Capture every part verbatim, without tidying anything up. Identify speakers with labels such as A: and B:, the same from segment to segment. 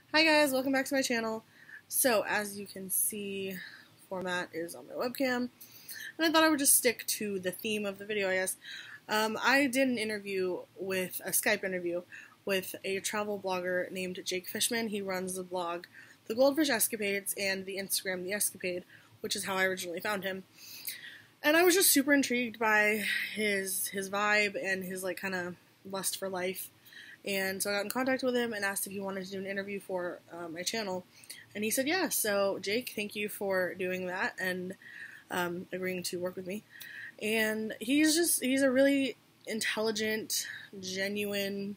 A: Hi guys, welcome back to my channel. So as you can see, format is on my webcam, and I thought I would just stick to the theme of the video, I guess. Um, I did an interview with, a Skype interview, with a travel blogger named Jake Fishman. He runs the blog The Goldfish Escapades and the Instagram The Escapade, which is how I originally found him. And I was just super intrigued by his, his vibe and his like kind of lust for life. And so I got in contact with him and asked if he wanted to do an interview for uh, my channel. And he said yes. So Jake, thank you for doing that and um, agreeing to work with me. And he's just, he's a really intelligent, genuine,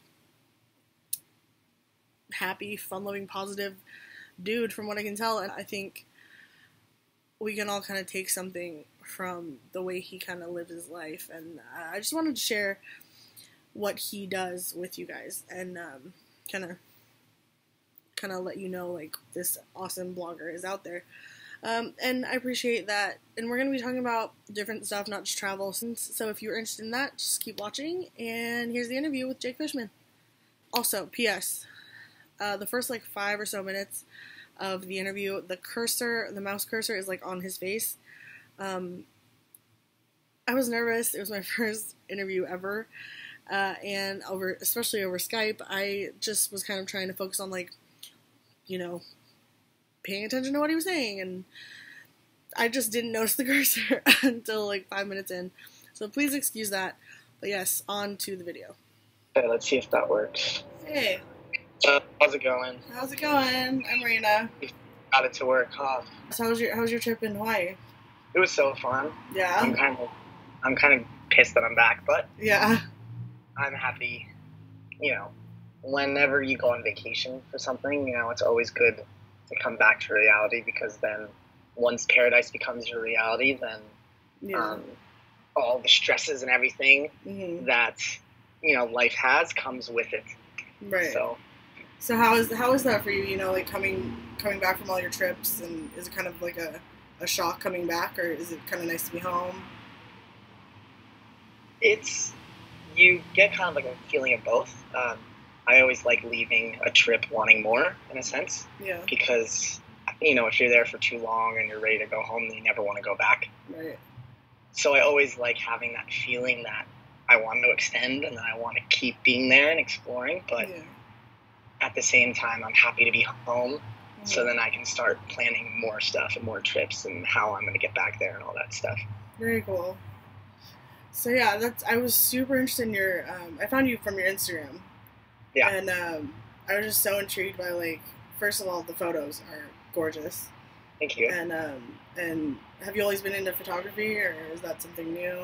A: happy, fun-loving, positive dude from what I can tell. And I think we can all kind of take something from the way he kind of lived his life. And I just wanted to share what he does with you guys and um, kind of kind of let you know like this awesome blogger is out there. Um, and I appreciate that. And we're going to be talking about different stuff, not just travel. So if you're interested in that, just keep watching. And here's the interview with Jake Fishman. Also, P S Uh, the first like five or so minutes of the interview, the cursor, the mouse cursor is like on his face. Um, I was nervous. It was my first interview ever. Uh, and over, especially over Skype, I just was kind of trying to focus on, like, you know, paying attention to what he was saying, and I just didn't notice the cursor until, like, five minutes in. So please excuse that. But yes, on to the video.
B: Okay, let's see if that works.
A: Hey.
B: Uh, how's it going?
A: How's it going? I'm Marina.
B: Got it to work, huh?
A: So how was your, how was your trip in Hawaii?
B: It was so fun.
A: Yeah?
B: I'm kind of, I'm kind of pissed that I'm back, but
A: Yeah.
B: I'm happy, you know, whenever you go on vacation for something, you know, it's always good to come back to reality, because then once paradise becomes your reality, then
A: Yeah.
B: um, all the stresses and everything
A: Mm-hmm.
B: that, you know, life has comes with it.
A: Right.
B: So,
A: So how is how is that for you? You know, like coming coming back from all your trips, and is it kind of like a, a shock coming back, or is it kind of nice to be home?
B: it's, you get kind of like a feeling of both. Um, I always like leaving a trip wanting more, in a sense,
A: Yeah.
B: because, you know, if you're there for too long and you're ready to go home, then you never want to go back.
A: Right.
B: So I always like having that feeling that I want to extend and that I want to keep being there and exploring, but
A: Yeah.
B: at the same time, I'm happy to be home,
A: Mm-hmm.
B: so then I can start planning more stuff and more trips and how I'm going to get back there and all that stuff.
A: Very cool. So yeah, that's I was super interested in your. Um, I found you from your Instagram.
B: Yeah.
A: And um, I was just so intrigued by, like, first of all, the photos are gorgeous.
B: Thank you.
A: And um, and have you always been into photography, or is that something new?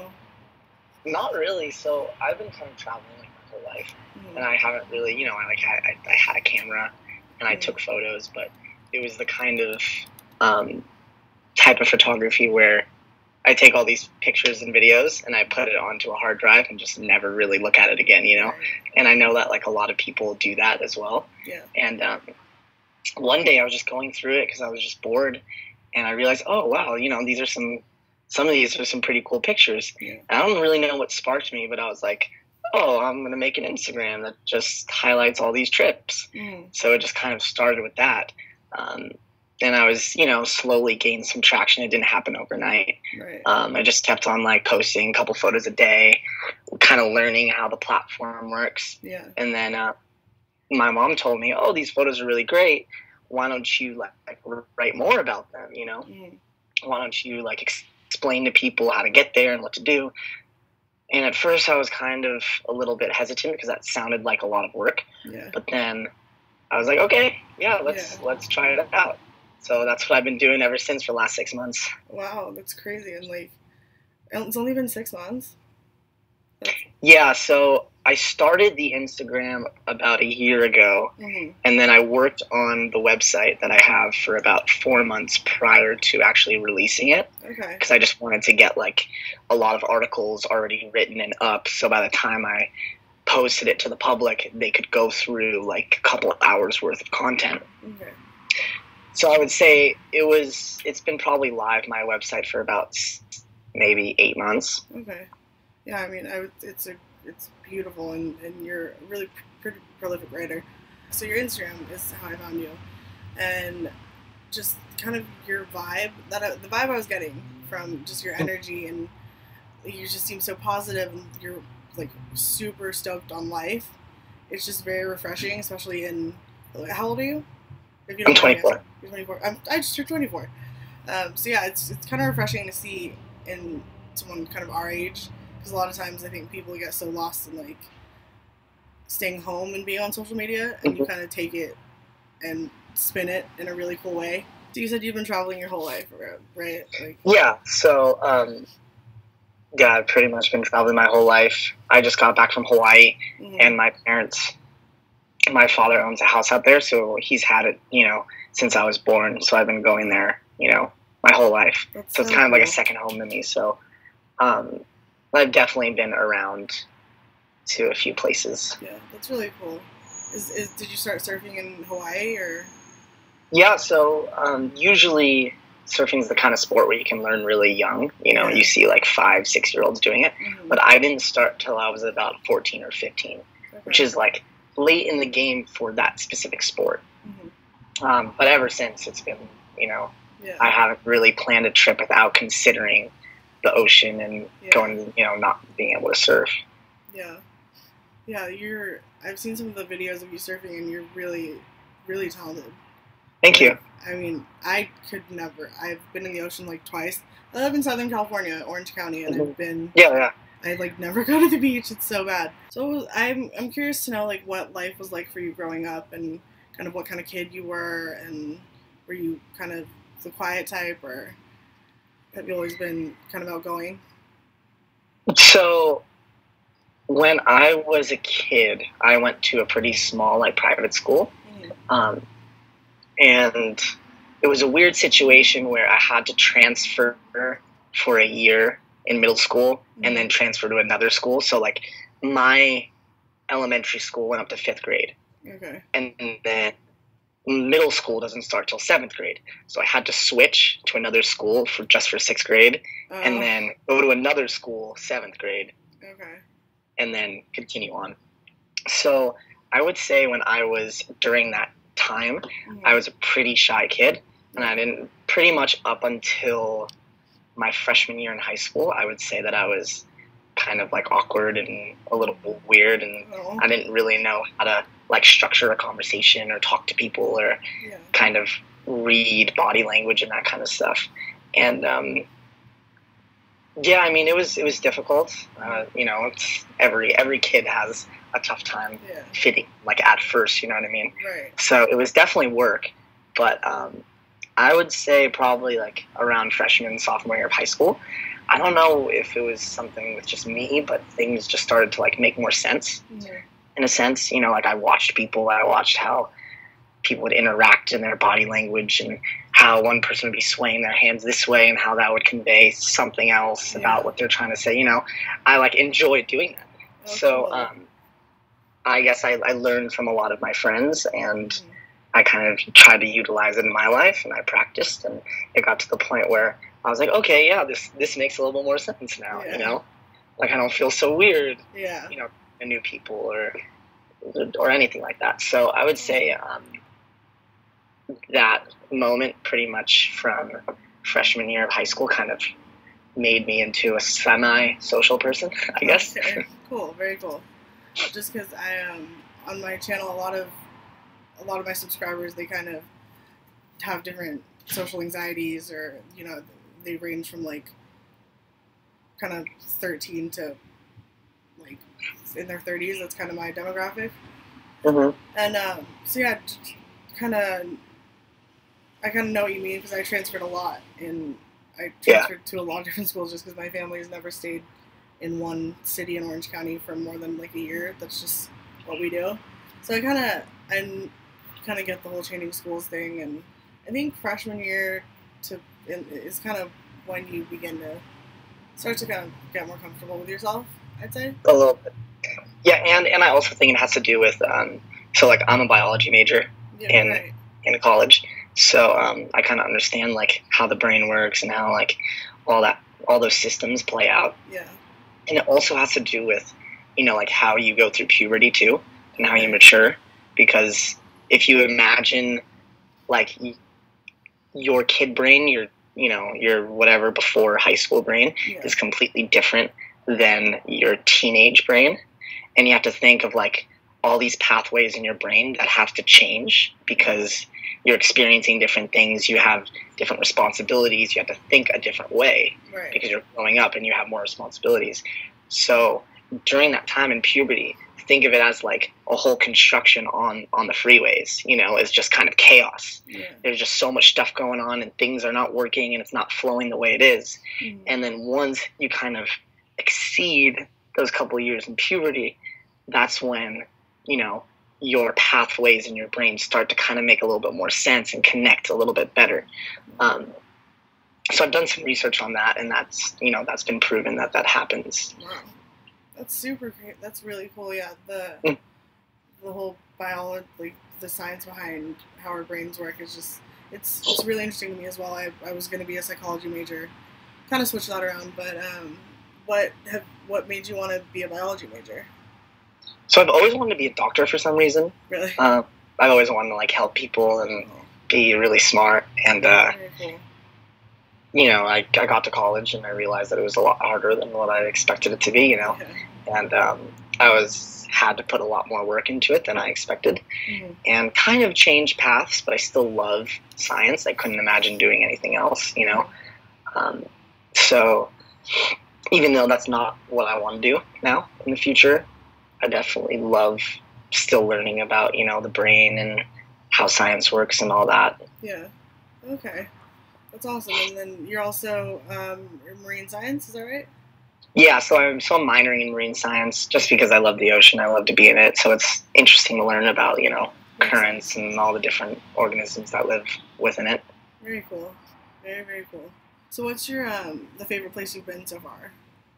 B: Not really. So I've been kind of traveling like my whole life,
A: Mm-hmm.
B: and I haven't really, you know, I like I, I, I had a camera and I
A: Mhm.
B: took photos, but it was the kind of um, type of photography where I take all these pictures and videos and I put it onto a hard drive and just never really look at it again, you know.
A: Right.
B: And I know that like a lot of people do that as well.
A: Yeah.
B: And um, one day I was just going through it because I was just bored, and I realized, oh wow, you know, these are some some of these are some pretty cool pictures.
A: Yeah.
B: And I don't really know what sparked me, but I was like, oh, I'm gonna make an Instagram that just highlights all these trips.
A: Mm-hmm.
B: So it just kind of started with that. Um, and I was, you know, slowly gained some traction. It didn't happen overnight.
A: Right.
B: Um, I just kept on like posting a couple photos a day, kind of learning how the platform works.
A: Yeah.
B: And then uh, my mom told me, oh, these photos are really great. Why don't you like, like write more about them? You know,
A: Mm-hmm.
B: why don't you like ex- explain to people how to get there and what to do? And at first I was kind of a little bit hesitant because that sounded like a lot of work.
A: Yeah.
B: But then I was like, okay, yeah, let's
A: Yeah.
B: let's try it out. So that's what I've been doing ever since for the last six months.
A: Wow, that's crazy. And like, it's only been six months. That's...
B: Yeah, so I started the Instagram about a year ago,
A: Mm-hmm.
B: and then I worked on the website that I have for about four months prior to actually releasing it,
A: Okay.
B: because I just wanted to get like a lot of articles already written and up, so by the time I posted it to the public, they could go through like a couple of hours worth of content.
A: Okay.
B: So I would say it was, it's been probably live, my website, for about maybe eight months.
A: Okay. Yeah, I mean, I would, it's a it's beautiful, and, and you're a really pretty prolific writer. So your Instagram is how I found you, and just kind of your vibe, that I, the vibe I was getting from just your energy, and you just seem so positive, and you're like super stoked on life. It's just very refreshing, especially in, how old are you? If you
B: I'm
A: don't mind me
B: twenty-four.
A: asking. You're twenty-four. I'm, I just turned twenty-four. Um, so yeah, it's it's kind of refreshing to see in someone kind of our age, because a lot of times I think people get so lost in like staying home and being on social media, and
B: Mm-hmm.
A: you kind of take it and spin it in a really cool way. So you said you've been traveling your whole life, right? Like,
B: Yeah, so um, yeah, I've pretty much been traveling my whole life. I just got back from Hawaii,
A: mm-hmm.
B: and my parents, my father owns a house out there, so he's had it, you know, since I was born. So I've been going there, you know, my whole life.
A: That's
B: so
A: so
B: it's kind of
A: cool.
B: like a second home to me. So um, I've definitely been around to a few places.
A: Yeah, that's really cool. Is, is did you start surfing in Hawaii or?
B: Yeah, so um, usually surfing is the kind of sport where you can learn really young. You know,
A: Yeah.
B: you see like five, six year olds doing it.
A: Mm-hmm.
B: But I didn't start till I was about fourteen or fifteen,
A: Okay.
B: which is like late in the game for that specific sport.
A: Mm-hmm.
B: Um, but ever since, it's been, you know,
A: Yeah.
B: I haven't really planned a trip without considering the ocean and
A: Yeah.
B: going, you know, not being able to surf.
A: Yeah. Yeah, you're, I've seen some of the videos of you surfing, and you're really, really talented.
B: Thank you.
A: I mean, I could never. I've been in the ocean like twice. I live in Southern California, Orange County, and
B: Mhm.
A: I've been.
B: Yeah, yeah.
A: I like never go to the beach. It's so bad. So I'm I'm curious to know like what life was like for you growing up, and kind of what kind of kid you were, and were you kind of the quiet type, or have you always been kind of outgoing?
B: So when I was a kid, I went to a pretty small, like, private school.
A: Mm-hmm.
B: Um, and it was a weird situation where I had to transfer for a year in middle school
A: Mm-hmm.
B: and then transfer to another school. So, like, my elementary school went up to fifth grade.
A: Okay.
B: And then middle school doesn't start till seventh grade. So I had to switch to another school for just for sixth grade
A: Uh,
B: and then go to another school, seventh grade,
A: Okay.
B: and then continue on. So I would say when I was during that time,
A: Mm-hmm.
B: I was a pretty shy kid, and I didn't pretty much up until my freshman year in high school, I would say that I was kind of like awkward and a little weird, and
A: Oh.
B: I didn't really know how to like structure a conversation or talk to people or
A: Yeah.
B: kind of read body language and that kind of stuff. And um, yeah, I mean, it was it was difficult. Uh, you know, it's every every kid has a tough time
A: Yeah.
B: fitting, like at first. You know what I mean?
A: Right.
B: So it was definitely work, but um, I would say probably like around freshman, sophomore year of high school. I don't know if it was something with just me, but things just started to like make more sense
A: Mm-hmm.
B: in a sense. You know, like I watched people, I watched how people would interact in their body language and how one person would be swaying their hands this way and how that would convey something else
A: Yeah.
B: about what they're trying to say. You know, I like enjoyed doing that.
A: Oh,
B: So
A: cool.
B: um, I guess I, I learned from a lot of my friends, and
A: Mhm.
B: I kind of tried to utilize it in my life, and I practiced, and it got to the point where I was like, okay, yeah, this this makes a little bit more sense now.
A: Yeah.
B: You know, like I don't feel so weird,
A: Yeah.
B: you know, to new people or or anything like that. So I would say um, that moment, pretty much from freshman year of high school, kind of made me into a semi-social person, I guess.
A: Okay. Cool. Very cool. Just because I um on my channel, a lot of a lot of my subscribers, they kind of have different social anxieties, or you know, they range from like kind of thirteen to like in their thirties. That's kind of my demographic.
B: Mm-hmm.
A: And um, so yeah, kind of, I kind of know what you mean, because I transferred a lot, and I
B: Yeah.
A: transferred to a lot of different schools just because my family has never stayed in one city in Orange County for more than like a year. That's just what we do. So I kind of, I kind of get the whole changing schools thing, and I think freshman year to is kind of when you begin to start to kind of get more comfortable with yourself, I'd say.
B: A little bit. Yeah, and, and I also think it has to do with, um, so like I'm a biology major
A: Yeah,
B: And-
A: right.
B: in college, so um, I kind of understand like how the brain works and how like all that, all those systems play out.
A: Yeah.
B: And it also has to do with, you know, like how you go through puberty too and how you
A: Right.
B: mature, because if you imagine like your kid brain, your you know your whatever before high school brain
A: Yeah.
B: is completely different than your teenage brain, and you have to think of like all these pathways in your brain that have to change because you're experiencing different things, you have different responsibilities, you have to think a different way
A: Right.
B: because you're growing up and you have more responsibilities. So during that time in puberty, think of it as like a whole construction on on the freeways. You know, it's just kind of chaos.
A: Yeah.
B: There's just so much stuff going on and things are not working and it's not flowing the way it is.
A: Mhm.
B: And then once you kind of exceed those couple of years in puberty, that's when, you know, your pathways in your brain start to kind of make a little bit more sense and connect a little bit better. Um, so I've done some research on that, and that's, you know, that's been proven that that happens.
A: Wow. That's super great. That's really cool. Yeah, the
B: Mm.
A: the whole biology, like the science behind how our brains work is just it's it's really interesting to me as well. I I was going to be a psychology major, kind of switched that around. But um, what have what made you want to be a biology major?
B: So I've always wanted to be a doctor for some reason.
A: Really?
B: Uh, I've always wanted to like help people and
A: Oh,
B: be really smart. And uh,
A: very cool.
B: you know, I I got to college and I realized that it was a lot harder than what I expected it to be. You know,
A: Yeah.
B: and um, I was had to put a lot more work into it than I expected,
A: Mhm.
B: and kind of changed paths. But I still love science. I couldn't imagine doing anything else. You know, um, so even though that's not what I want to do now in the future, I definitely love still learning about, you know, the brain and how science works and all that.
A: Yeah. Okay. That's awesome. And then you're also um, marine science. Is that right?
B: Yeah, so I'm so I'm minoring in marine science just because I love the ocean. I love to be in it. So it's interesting to learn about, you know, currents and all the different organisms that live within it.
A: Very cool. Very very cool. So what's your um the favorite place you've been so far?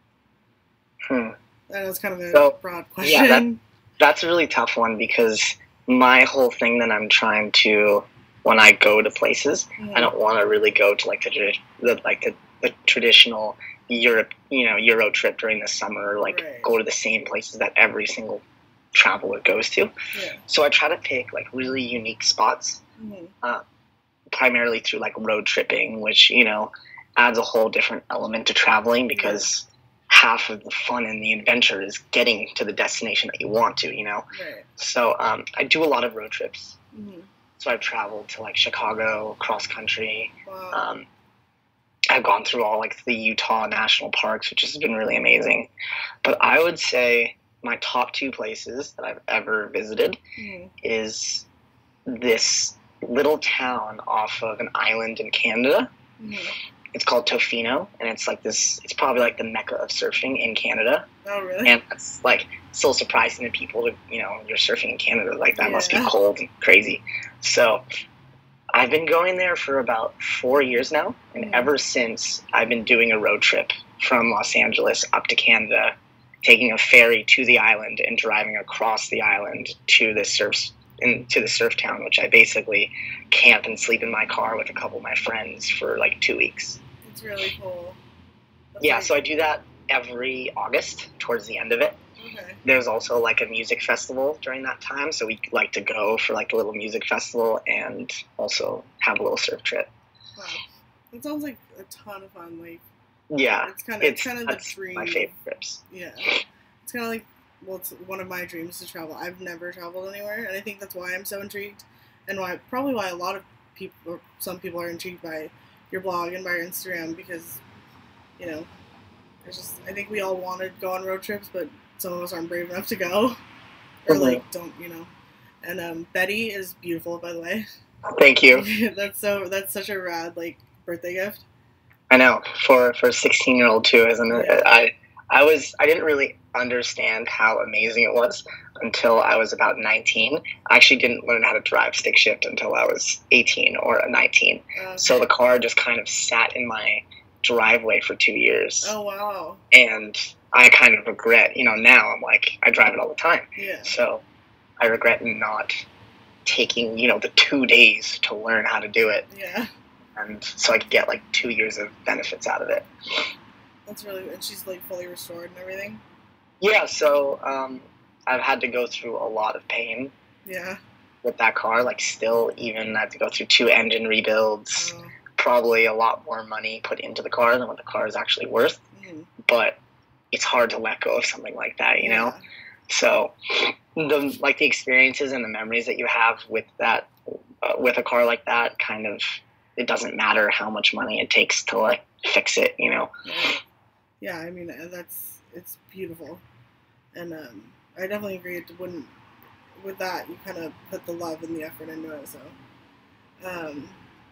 B: Hmm.
A: I know it's kind of a
B: So,
A: broad
B: yeah,
A: question.
B: that- That's a really tough one because my whole thing that I'm trying to, when I go to places,
A: Mhm.
B: I don't want to really go to like the, tradi- the like the, the traditional Europe, you know, Euro trip during the summer, like
A: Right.
B: go to the same places that every single traveler goes to.
A: Yeah.
B: So I try to pick like really unique spots,
A: Mhm.
B: primarily through like road tripping, which, you know, adds a whole different element to traveling because half of the fun and the adventure is getting to the destination that you want to, you know.
A: Right.
B: So um, I do a lot of road trips.
A: Mhm.
B: So I've traveled to like Chicago, cross country.
A: Wow.
B: Um, I've gone through all like the Utah national parks, which has been really amazing. But I would say my top two places that I've ever visited
A: Mhm.
B: is this little town off of an island in Canada.
A: Mhm.
B: It's called Tofino, and it's like this. It's probably like the mecca of surfing in Canada,
A: Oh really?
B: and it's like so surprising to people that, you know, you're surfing in Canada. Like that must be
A: Yeah.
B: cold and crazy. So I've been going there for about four years now, and
A: Mhm.
B: ever since I've been doing a road trip from Los Angeles up to Canada, taking a ferry to the island and driving across the island to the surf into the surf town, which I basically camp and sleep in my car with a couple of my friends for like two weeks.
A: It's really cool. That's
B: Yeah,
A: like-
B: so I do that every August towards the end of it.
A: Okay.
B: There's also like a music festival during that time, so we like to go for like a little music festival and also have a little surf trip.
A: Wow. That sounds like a ton of fun. Like
B: Yeah,
A: it's kind of
B: it's
A: kind of the
B: that's
A: dream.
B: my favorite trips.
A: Yeah. It's kind of like, well, it's one of my dreams to travel. I've never traveled anywhere, and I think that's why I'm so intrigued, and why probably why a lot of people, or some people, are intrigued by your blog and by your Instagram because, you know, it's just I think we all want to go on road trips, but some of us aren't brave enough to go, or
B: Mhm.
A: like don't, you know. And um, Betty is beautiful, by the way.
B: Thank you.
A: that's so that's such a rad like birthday gift.
B: I know for for a sixteen year old too, isn't it?
A: Yeah.
B: I I was I didn't really understand how amazing it was until I was about nineteen. I actually didn't learn how to drive stick shift until I was eighteen or nineteen.
A: Uh,
B: So the car just kind of sat in my driveway for two years,
A: oh wow.
B: and I kind of regret. You know, now I'm like I drive it all the time.
A: Yeah.
B: So I regret not taking, you know, the two days to learn how to do it,
A: Yeah.
B: and so I could get like two years of benefits out of it.
A: That's really and she's like fully restored and everything.
B: Yeah, so um, I've had to go through a lot of pain
A: Yeah.
B: with that car. Like, still, even I had to go through two engine rebuilds,
A: Oh.
B: probably a lot more money put into the car than what the car is actually worth.
A: Mm.
B: But it's hard to let go of something like that, you know?
A: Yeah.
B: So, the like the experiences and the memories that you have with that, uh, with a car like that, kind of, it doesn't matter how much money it takes to, like, fix it, you know?
A: Right. Yeah, I mean, uh, that's, it's beautiful. And um, I definitely agree. It wouldn't, with that, you kind of put the love and the effort into it. So, um,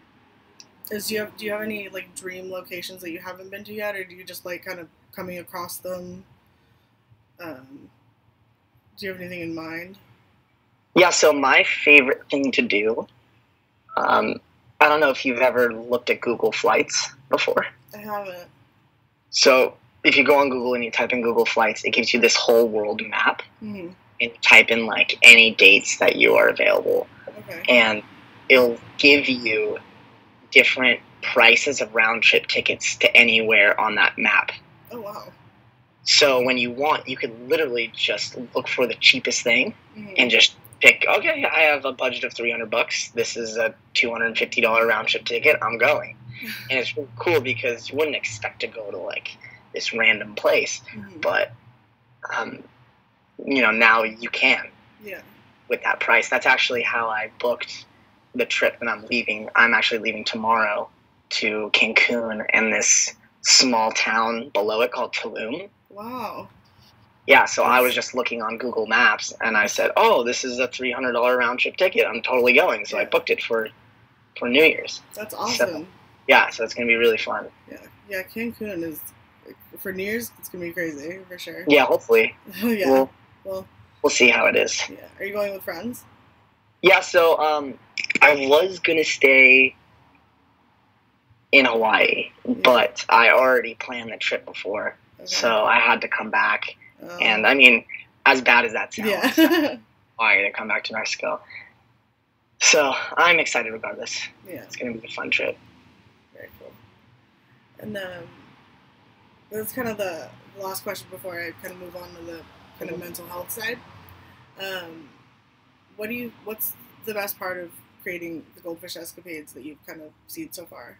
A: is do you have do you have any like dream locations that you haven't been to yet, or do you just like kind of coming across them? Um, do you have anything in mind?
B: Yeah. So my favorite thing to do, um, I don't know if you've ever looked at Google Flights before.
A: I haven't.
B: So if you go on Google and you type in Google Flights, it gives you this whole world map.
A: Mm-hmm.
B: And type in like any dates that you are available,
A: Okay.
B: and it'll give you different prices of round trip tickets to anywhere on that map.
A: Oh wow.
B: So when you want, you could literally just look for the cheapest thing
A: Mm-hmm.
B: and just pick, okay, I have a budget of three hundred bucks. This is a two hundred fifty dollars round trip ticket. I'm going. And it's really cool because you wouldn't expect to go to like this random place,
A: Mm-hmm.
B: but um, you know, now you can.
A: Yeah.
B: With that price. That's actually how I booked the trip that I'm leaving. I'm actually leaving tomorrow to Cancun and this small town below it called Tulum.
A: Wow.
B: Yeah, so I was just looking on Google Maps and I said, oh, this is a three hundred dollars round trip ticket. I'm totally going. So
A: Yeah.
B: I booked it for, for New Year's.
A: That's awesome.
B: So, yeah, so it's going to be really fun.
A: Yeah. Yeah, Cancun is, for New Year's, it's going to be crazy, for sure.
B: Yeah, hopefully.
A: Yeah.
B: We'll,
A: Well,
B: we'll see how it is.
A: yeah. Are you going with friends?
B: Yeah, so um, I was going to stay in Hawaii, but I already planned the trip before,
A: Okay.
B: so I had to come back.
A: Um,
B: And I mean, as bad as that sounds,
A: yeah.
B: Hawaii to come back to Mexico. So I'm excited regardless.
A: Yeah.
B: It's going to be a fun trip.
A: Very cool. And um, that's kind of the last question before I kind of move on to the kind of mental health side. Um, what do you? What's the best part of creating the Goldfish Escapades that you've kind of seen so far?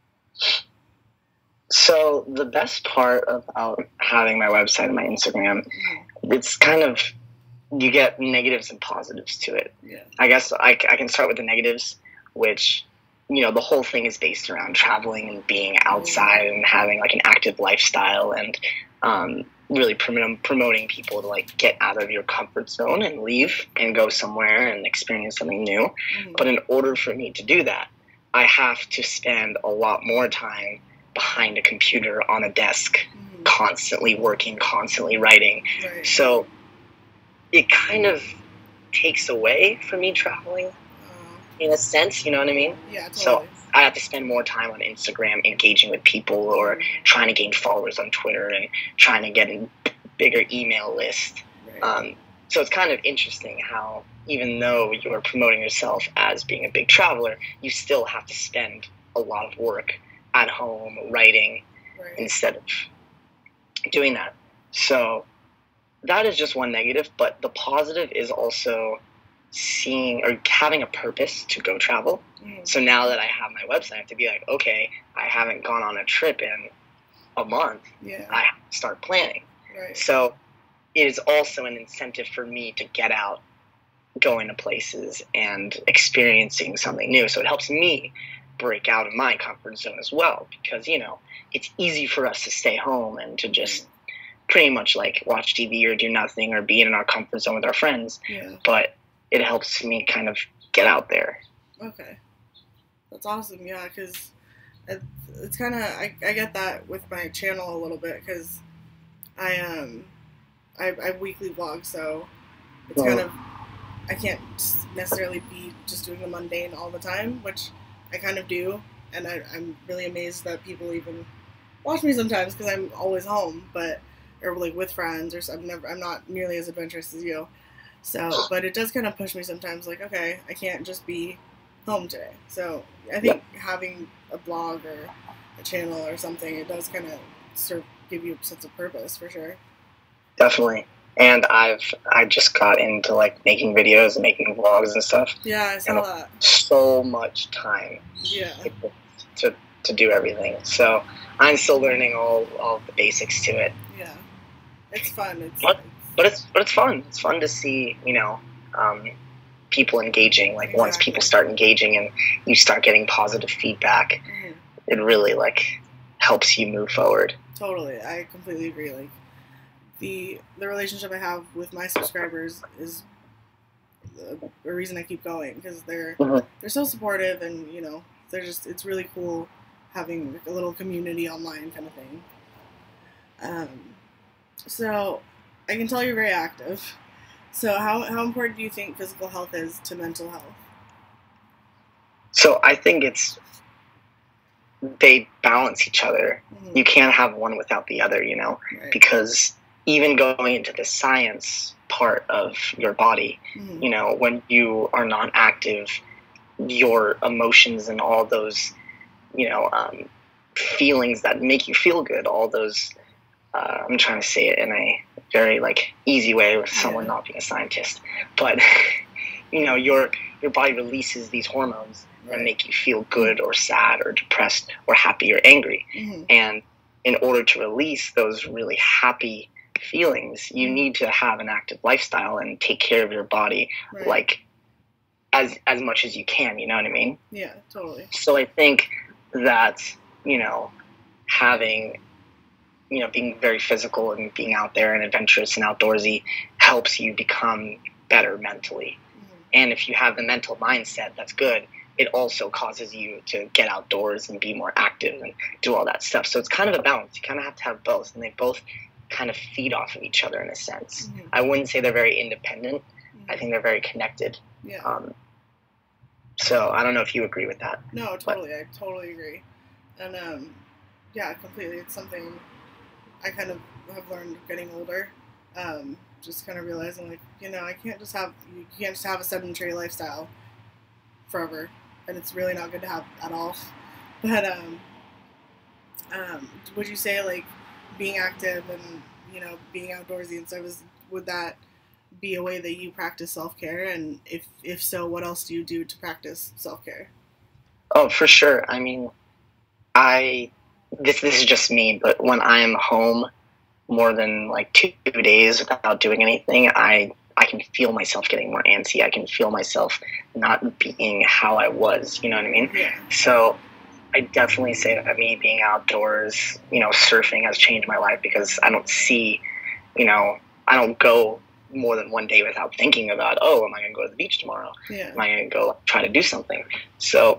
B: So the best part about having my website and my Instagram,
A: Mm-hmm.
B: it's kind of, you get negatives and positives to it.
A: Yeah.
B: I guess I, I can start with the negatives, which, you know, the whole thing is based around traveling and being outside and having like an active lifestyle and um, really prom- promoting people to like get out of your comfort zone and leave and go somewhere and experience something new.
A: Mm-hmm.
B: But in order for me to do that, I have to spend a lot more time behind a computer on a desk,
A: Mm-hmm.
B: constantly working, constantly writing.
A: Right.
B: So it kind of takes away from me traveling
A: Uh,
B: in a sense, you know what I mean?
A: yeah. Totally.
B: So I have to spend more time on Instagram engaging with people or trying to gain followers on Twitter and trying to get a bigger email list.
A: Right.
B: Um, so it's kind of interesting how even though you're promoting yourself as being a big traveler, you still have to spend a lot of work at home writing
A: right.
B: instead of doing that. So that is just one negative, but the positive is also seeing or having a purpose to go travel.
A: Mm-hmm.
B: So now that I have my website, I have to be like, okay, I haven't gone on a trip in a month.
A: Yeah.
B: I have to start planning.
A: Right.
B: So it is also an incentive for me to get out, going to places, and experiencing something new. So it helps me break out of my comfort zone as well, because, you know, it's easy for us to stay home and to just pretty much like watch T V or do nothing or be in our comfort zone with our friends.
A: Yeah.
B: But it helps me kind of get out there.
A: Okay. That's awesome. Yeah, because it, it's kind of I, I get that with my channel a little bit because I um I, I weekly vlog, so it's
B: Oh.
A: kind of I can't necessarily be just doing the mundane all the time, which I kind of do, and I, I'm really amazed that people even watch me sometimes because I'm always home, but or like with friends or so. I'm never I'm not nearly as adventurous as you. So, but it does kind of push me sometimes, like, okay, I can't just be home today. So I think having a blog or a channel or something, it does kind of sort of give you a sense of purpose for sure.
B: Definitely. And I've I just got into like making videos and making vlogs and stuff.
A: Yeah, I saw
B: and
A: that.
B: So much time.
A: Yeah.
B: To to do everything. So I'm still learning all all the basics to it.
A: Yeah. It's fun. It's.
B: But, but it's but it's fun. It's fun to see, you know, um, people engaging. Like, exactly. Once people start engaging and you start getting positive feedback, mm-hmm. it really like helps you move forward.
A: Totally, I completely agree. Like the the relationship I have with my subscribers is the, the reason I keep going, because they're mm-hmm. they're so supportive, and you know, they're just it's really cool having like a little community online kind of thing. Um, so I can tell you're very active. So how how important do you think physical health is to mental health?
B: So I think it's they balance each other. Mm-hmm. You can't have one without the other, you know, right. Because even going into the science part of your body, mm-hmm. you know, when you are not active, your emotions and all those, you know, um, feelings that make you feel good, all those, uh, I'm trying to say it in a very like easy way with someone yeah. not being a scientist, but you know, your your body releases these hormones right. that make you feel good or sad or depressed or happy or angry. Mm-hmm. And in order to release those really happy feelings, you mm-hmm. need to have an active lifestyle and take care of your body right. like as as much as you can, you know what I mean?
A: Yeah, totally.
B: So I think that, you know, having, you know, being very physical and being out there and adventurous and outdoorsy helps you become better mentally. Mm-hmm. And if you have the mental mindset that's good, it also causes you to get outdoors and be more active and do all that stuff. So it's kind of a balance. You kind of have to have both, and they both kind of feed off of each other in a sense. Mm-hmm. I wouldn't say they're very independent. Mm-hmm. I think they're very connected.
A: Yeah.
B: Um, so I don't know if you agree with that.
A: No, totally. But, I totally agree. And um, yeah, completely. It's something I kind of have learned getting older. Um, just kind of realizing, like, you know, I can't just have you can't just have a sedentary lifestyle forever, and it's really not good to have at all. But um, um, would you say like being active and, you know, being outdoorsy and stuff, is, would that be a way that you practice self-care? And if if so, what else do you do to practice self-care?
B: Oh, for sure. I mean, I this this is just me, but when I am home more than like two days without doing anything, I I can feel myself getting more antsy. I can feel myself not being how I was. You know what I mean?
A: Yeah.
B: So I definitely say that me being outdoors, you know, surfing has changed my life, because I don't see, you know, I don't go more than one day without thinking about, oh, am I going to go to the beach tomorrow?
A: Yeah.
B: Am I going to go try to do something? So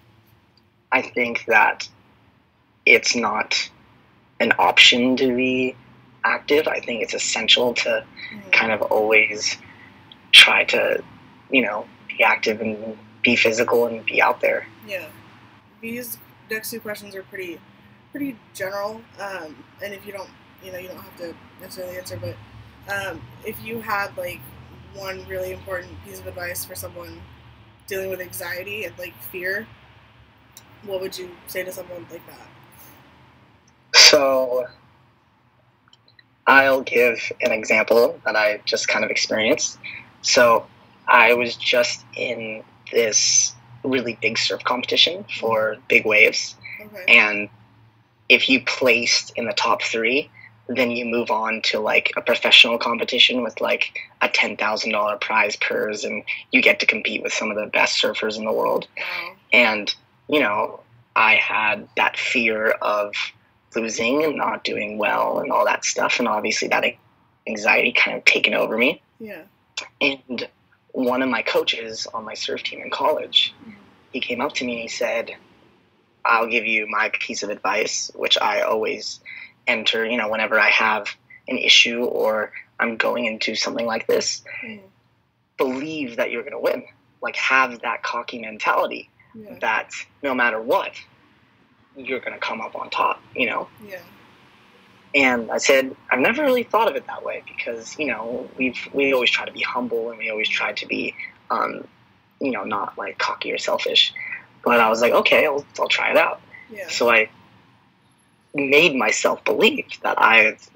B: I think that it's not an option to be active. I think it's essential to mm-hmm. kind of always try to, you know, be active and be physical and be out there.
A: Yeah. These next two questions are pretty pretty general, um, and if you don't, you know, you don't have to necessarily answer, but um, if you had like one really important piece of advice for someone dealing with anxiety and like fear, what would you say to someone like that?
B: So I'll give an example that I just kind of experienced. So I was just in this really big surf competition for big waves.
A: Okay.
B: And if you placed in the top three, then you move on to like a professional competition with like a ten thousand dollars prize purse, and you get to compete with some of the best surfers in the world.
A: Wow.
B: And, you know, I had that fear of losing and not doing well and all that stuff, and obviously that anxiety kind of taken over me.
A: Yeah.
B: And one of my coaches on my surf team in college, mm-hmm. he came up to me and he said, I'll give you my piece of advice, which I always enter, you know, whenever I have an issue or I'm going into something like this. Mm-hmm. Believe that you're going to win. Like, have that cocky mentality
A: yeah.
B: that no matter what, you're going to come up on top, you know?
A: Yeah.
B: And I said, I've never really thought of it that way, because, you know, we've, we always try to be humble, and we always try to be, um, you know, not like cocky or selfish. But I was like, okay, I'll, I'll try it out.
A: Yeah.
B: So I made myself believe that I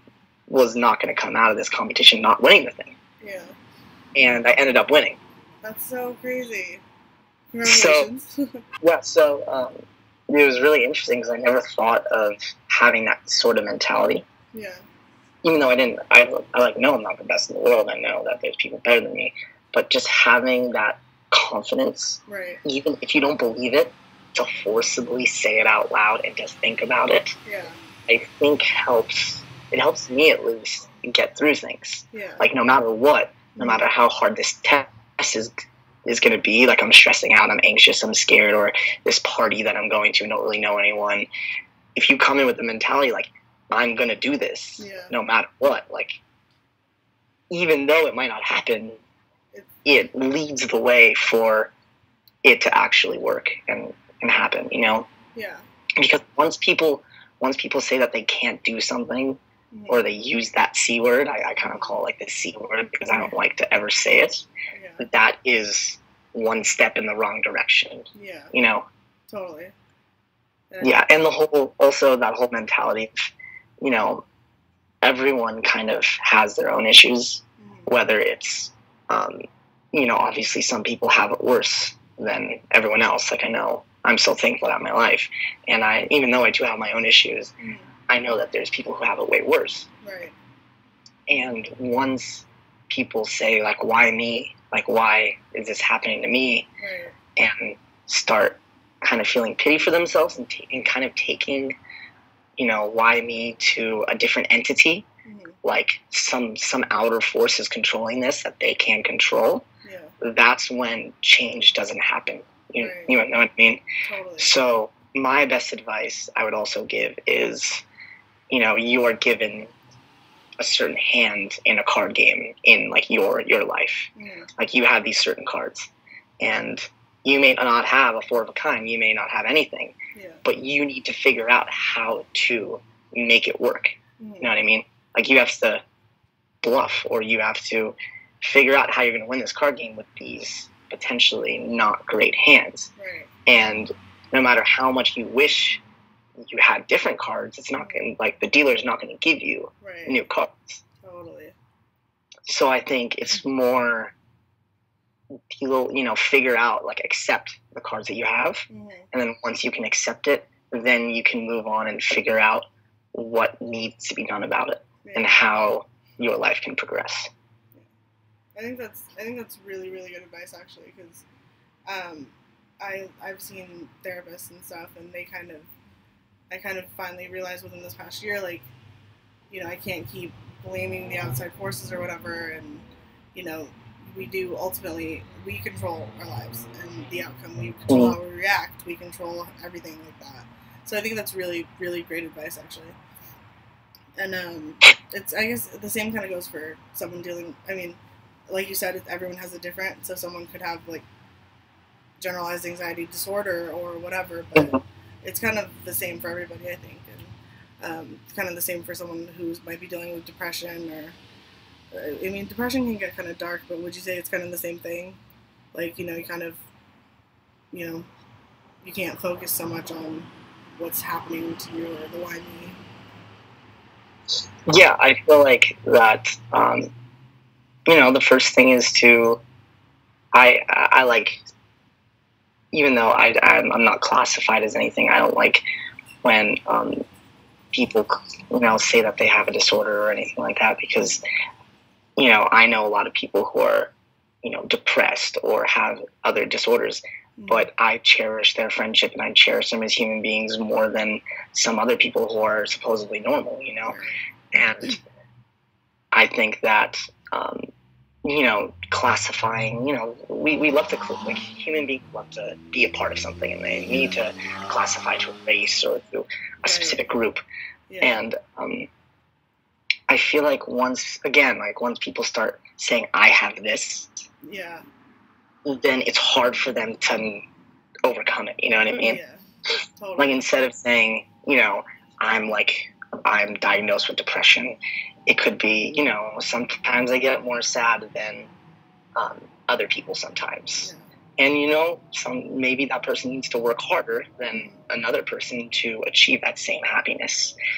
B: was not going to come out of this competition not winning the thing.
A: Yeah.
B: And I ended up winning.
A: That's so crazy. Congratulations.
B: So, yeah, so um, it was really interesting because I never thought of having that sort of mentality.
A: Yeah.
B: Even though I didn't, I, I like know I'm not the best in the world. I know that there's people better than me. But just having that confidence,
A: right.
B: even if you don't believe it, to forcibly say it out loud and just think about it,
A: yeah.
B: I think helps. It helps me at least get through things.
A: Yeah. Like
B: no matter what, no mm-hmm. matter how hard this test is is going to be, like I'm stressing out, I'm anxious, I'm scared, or this party that I'm going to, I don't really know anyone. If you come in with the mentality like, I'm going to do this,
A: yeah.
B: no matter what, like, even though it might not happen, it leads the way for it to actually work and, and happen, you know?
A: Yeah.
B: Because once people once people say that they can't do something, mm-hmm. or they use that C word, I, I kind of call it like the C word because I don't like to ever say it, yeah. that is one step in the wrong direction.
A: Yeah.
B: You know?
A: Totally.
B: Yeah, yeah, and the whole, also that whole mentality of, you know, everyone kind of has their own issues, mm-hmm. whether it's, um, you know, obviously some people have it worse than everyone else. Like I know I'm so thankful about my life. And I, even though I do have my own issues, mm. I know that there's people who have it way worse.
A: Right.
B: And once people say, like, why me? Like, why is this happening to me?
A: Right.
B: And start kind of feeling pity for themselves and, t- and kind of taking, you know, why me to a different entity, mm-hmm. like some some outer force is controlling this that they can't control.
A: Yeah.
B: That's when change doesn't happen. You,
A: right.
B: you know what I mean?
A: Totally.
B: So my best advice I would also give is, you know, you are given a certain hand in a card game in like your your life.
A: Mm.
B: Like you have these certain cards, and you may not have a four of a kind. You may not have anything,
A: yeah.
B: but you need to figure out how to make it work.
A: Mm.
B: You know what I mean? Like you have to bluff, or you have to figure out how you're going to win this card game with these potentially not great hands.
A: Right.
B: And no matter how much you wish you had different cards, it's not going like the dealer's not going to give you
A: right.
B: new cards.
A: Totally.
B: So I think it's more, you'll, you know, figure out, like accept the cards that you have.
A: Mm-hmm.
B: And then once you can accept it, then you can move on and figure out what needs to be done about it
A: yeah.
B: and how your life can progress.
A: I think that's I think that's really really good advice actually, because um, I I've seen therapists and stuff, and they kind of I kind of finally realized within this past year, like, you know, I can't keep blaming the outside forces or whatever, and you know, we do ultimately we control our lives and the outcome. We control how we react. We control everything like that. So I think that's really really great advice actually. And um, it's I guess the same kind of goes for someone dealing. I mean. Like you said, everyone has a different, so someone could have, like, generalized anxiety disorder or whatever, but it's kind of the same for everybody, I think, and um, it's kind of the same for someone who might be dealing with depression, or, I mean, depression can get kind of dark, but would you say it's kind of the same thing? Like, you know, you kind of, you know, you can't focus so much on what's happening to you or the why me.
B: Yeah, I feel like that, um, you know, the first thing is to, I, I, I like, even though I, I'm, I'm not classified as anything, I don't like when um, people, you know, say that they have a disorder or anything like that, because, you know, I know a lot of people who are, you know, depressed or have other disorders, mm-hmm. but I cherish their friendship and I cherish them as human beings more than some other people who are supposedly normal, you know, and I think that, um, you know, classifying, you know, we, we love to, like, human beings love to be a part of something, and they need to classify to a race or to a specific group. Yeah. And um, I feel like once, again, like, once people start saying, I have this,
A: yeah,
B: then it's hard for them to overcome it, you know what I mean?
A: Yeah, totally.
B: Like, instead of saying, you know, I'm, like, I'm diagnosed with depression, it could be, you know, sometimes I get more sad than um, other people sometimes. Yeah. And, you know, some maybe that person needs to work harder than another person to achieve that same happiness.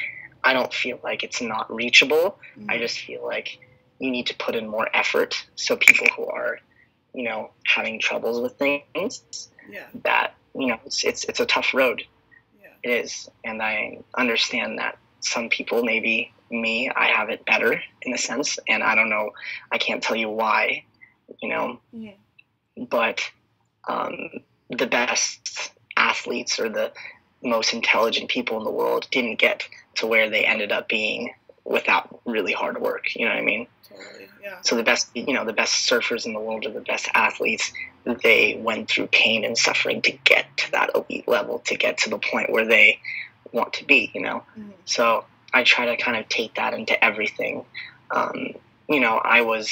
B: I don't feel like it's not reachable.
A: Mm-hmm.
B: I just feel like you need to put in more effort. So people who are, you know, having troubles with things,
A: yeah.
B: that, you know, it's, it's, it's a tough road.
A: Yeah.
B: It is. And I understand that some people, maybe me, I have it better in a sense. And I don't know, I can't tell you why, you know,
A: mm-hmm.
B: but um, the best athletes or the most intelligent people in the world didn't get to where they ended up being without really hard work. You know what I mean?
A: Totally, yeah.
B: So the best, you know, the best surfers in the world are the best athletes. They went through pain and suffering to get to that elite level, to get to the point where they want to be, you know?
A: Mm-hmm.
B: So I try to kind of take that into everything. Um, you know, I was,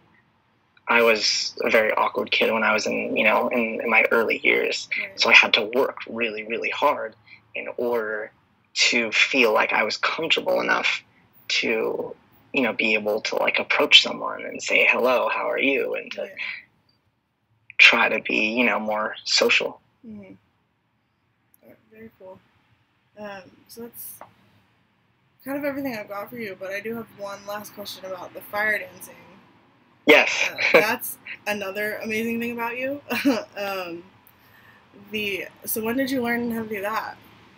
B: I was a very awkward kid when I was in, you know, in, in my early years.
A: Right.
B: So I had to work really, really hard in order to feel like I was comfortable enough to, you know, be able to like approach someone and say, hello, how are you? And to
A: yeah.
B: try to be, you know, more social.
A: Mm-hmm. Very cool. Um, so that's kind of everything I've got for you, but I do have one last question about the fire dancing.
B: Yes.
A: Uh, that's another amazing thing about you. um, the so when did you learn how to do that?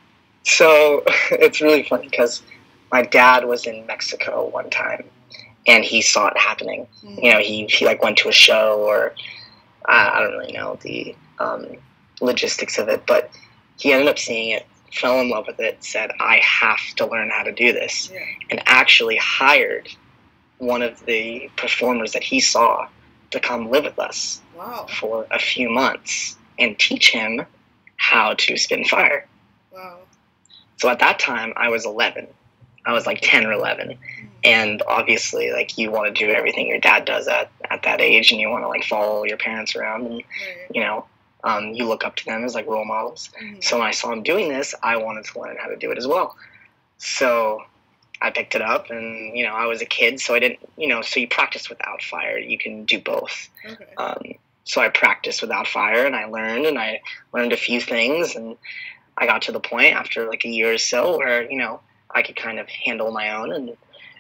B: So it's really funny because my dad was in Mexico one time and he saw it happening. Mm-hmm. You know, he, he like went to a show, or I, I don't really know the um, logistics of it, but he ended up seeing it, fell in love with it, said, I have to learn how to do this,
A: yeah.
B: and actually hired one of the performers that he saw to come live with us
A: wow.
B: for a few months and teach him how to spin fire.
A: Wow.
B: So at that time, I was eleven. I was like ten or eleven. Mm-hmm. And obviously, like, you want to do everything your dad does at, at that age, and you want to, like, follow your parents around, and,
A: right.
B: you know, um, you look up to them as, like, role models.
A: Mm-hmm.
B: So when I saw him doing this, I wanted to learn how to do it as well. So I picked it up, and, you know, I was a kid, so I didn't, you know, so you practice without fire. You can do both.
A: Okay.
B: Um, so I practiced without fire, and I learned, and I learned a few things, and I got to the point after, like, a year or so where, you know, I could kind of handle my own and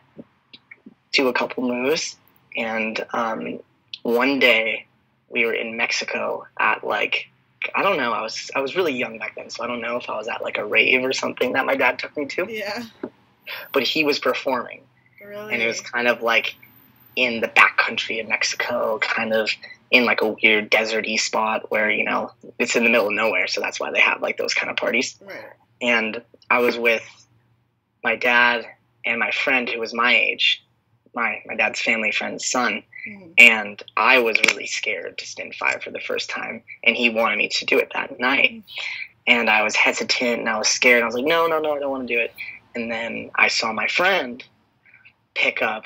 B: do a couple moves. And um, one day we were in Mexico at, like, I don't know, I was I was really young back then, so I don't know if I was at, like, a rave or something that my dad took me to.
A: Yeah.
B: But he was performing.
A: Really?
B: And it was kind of like in the backcountry of Mexico, kind of in like a weird deserty spot where, you know, it's in the middle of nowhere, so that's why they have like those kind of parties.
A: Right.
B: And I was with my dad and my friend who was my age, my, my dad's family friend's son.
A: Mm-hmm.
B: And I was really scared to spin fire for the first time, and he wanted me to do it that night. Mm-hmm. And I was hesitant and I was scared. I was like, no, no, no, I don't want to do it. And then I saw my friend pick up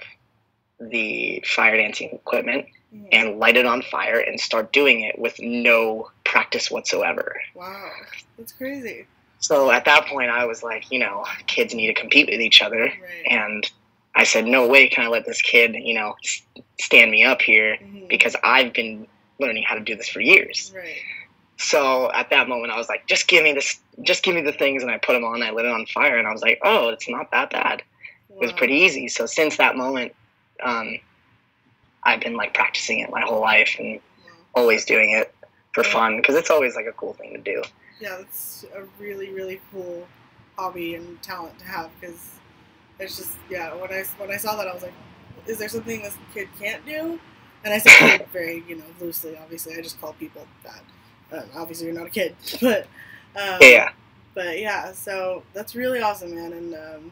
B: the fire dancing equipment mm-hmm. and light it on fire and start doing it with no practice whatsoever.
A: Wow, that's crazy.
B: So at that point, I was like, you know, kids need to compete with each other.
A: Right.
B: And I said, no way can I let this kid, you know, stand me up here mm-hmm. because I've been learning how to do this for years.
A: Right.
B: So at that moment, I was like, just give me this, just give me the things. And I put them on, I lit it on fire, and I was like, oh, it's not that bad. Wow. It was pretty easy. So since that moment, um, I've been like practicing it my whole life and wow. always doing it for yeah. fun, because it's always like a cool thing to do.
A: Yeah, it's a really, really cool hobby and talent to have, because it's just, yeah, when I, when I saw that, I was like, is there something this kid can't do? And I said kid very, you know, loosely, obviously. I just call people that. Um, obviously, you're not a kid, but um,
B: yeah.
A: But yeah, so that's really awesome, man. And um,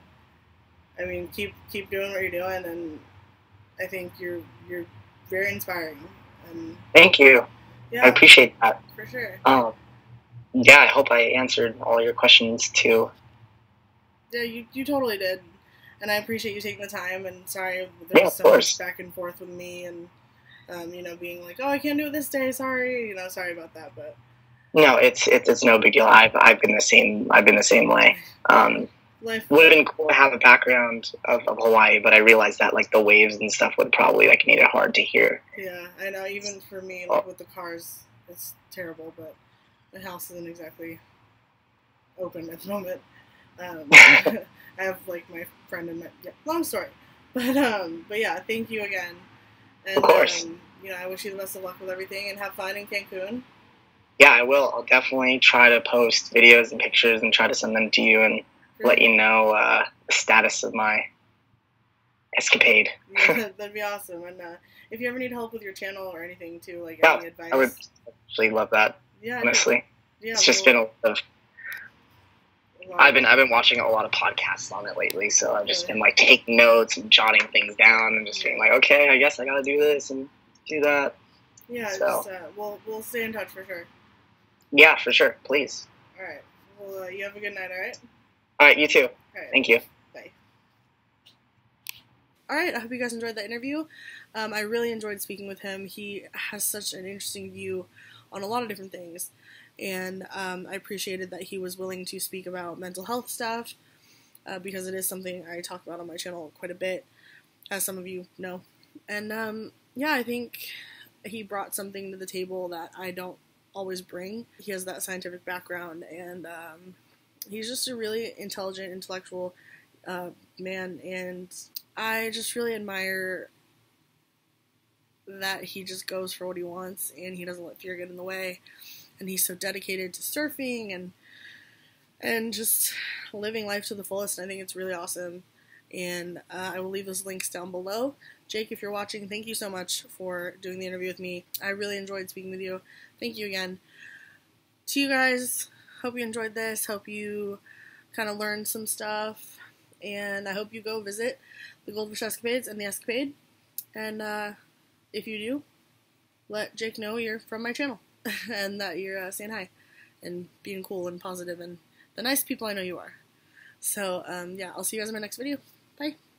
A: I mean, keep keep doing what you're doing, and I think you're you're very inspiring. And
B: thank you.
A: Yeah,
B: I appreciate that
A: for sure.
B: Um, yeah, I hope I answered all your questions too.
A: Yeah, you you totally did, and I appreciate you taking the time. And sorry, there's
B: yeah,
A: so
B: course.
A: much back and forth with me and. Um, you know, being like, oh, I can't do it this day. Sorry, you know, sorry about that. But
B: no, it's it's, it's no big deal. I've I've been the same. I've been the same way. Um,
A: Life
B: would have been cool to have a background of, of Hawaii, but I realized that like the waves and stuff would probably like make it hard to hear.
A: Yeah, I know. Even for me, like with the cars, it's terrible. But the house isn't exactly open at the moment. Um, I have like my friend and my, yeah, long story, but um, but yeah, thank you again, and
B: Of course.
A: um, you know, I wish you the best of luck with everything, and have fun in Cancun.
B: Yeah, I will. I'll definitely try to post videos and pictures and try to send them to you and
A: For
B: let
A: sure.
B: you know uh, the status of my escapade.
A: Yeah, that'd be awesome. And uh, if you ever need help with your channel or anything too, like
B: Yeah,
A: any advice,
B: I would actually love that.
A: yeah,
B: Honestly,
A: yeah,
B: it's just
A: we'll,
B: been a lot of.
A: a lot
B: I've
A: of-
B: been I've been watching a lot of podcasts on it lately, so I've just
A: Really?
B: been like taking notes and jotting things down and just being like, okay, I guess I gotta do this and do that.
A: yeah,
B: So.
A: just uh, we'll we'll stay in touch for sure.
B: Yeah, for sure. Please.
A: All right. Well, uh, you have a good night. All right.
B: All right, you too.
A: All right.
B: Thank you.
A: Bye. All right, I hope you guys enjoyed that interview. Um, I really enjoyed speaking with him. He has such an interesting view on a lot of different things, and um, I appreciated that he was willing to speak about mental health stuff, uh, because it is something I talk about on my channel quite a bit, as some of you know. And um, yeah, I think he brought something to the table that I don't always bring. He has that scientific background, and um, he's just a really intelligent, intellectual uh, man, and I just really admire that he just goes for what he wants and he doesn't let fear get in the way, and he's so dedicated to surfing and and just living life to the fullest. I think it's really awesome, and uh, I will leave those links down below. Jake, if you're watching, thank you so much for doing the interview with me. I really enjoyed speaking with you. Thank you again. To you guys, hope you enjoyed this, hope you kind of learned some stuff, and I hope you go visit the Goldfish Escapades and the Escapade. And uh, if you do, let Jake know you're from my channel and that you're uh, saying hi and being cool and positive and the nice people I know you are. So, um, yeah, I'll see you guys in my next video. Bye.